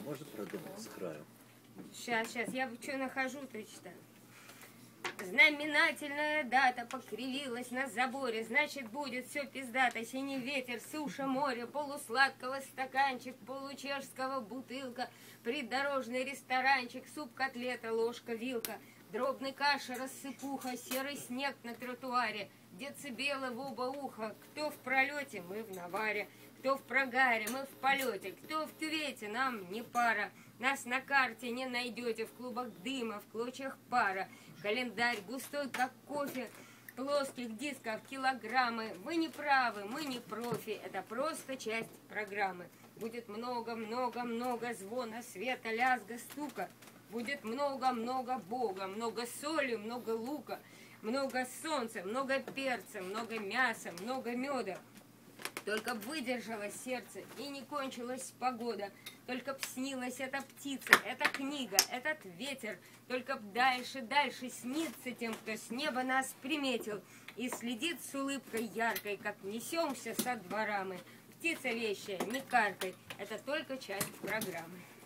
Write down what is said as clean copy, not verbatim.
можно продумать с краю? Сейчас, я что нахожу-то читаю. Знаменательная дата покривилась на заборе, значит, будет все пиздато. Синий ветер, суша, море, полусладкого стаканчик, получешского бутылка, придорожный ресторанчик, суп, котлета, ложка, вилка, дробный каша, рассыпуха, серый снег на тротуаре, децибелы в оба уха. Кто в пролете, мы в наваре, кто в прогаре, мы в полете, кто в кювете, нам не пара. Нас на карте не найдете, в клубах дыма, в клочьях пара. Календарь густой, как кофе, плоских дисков килограммы. Вы не правы, мы не профи, это просто часть программы. Будет много-много-много звона, света, лязга, стука. Будет много-много Бога, много соли, много лука, много солнца, много перца, много мяса, много меда. Только б выдержало сердце и не кончилась погода, только б снилась эта птица, эта книга, этот ветер, только б дальше снится тем, кто с неба нас приметил и следит с улыбкой яркой, как несемся со двора мы. Птица вещая, не каркой, это только часть программы.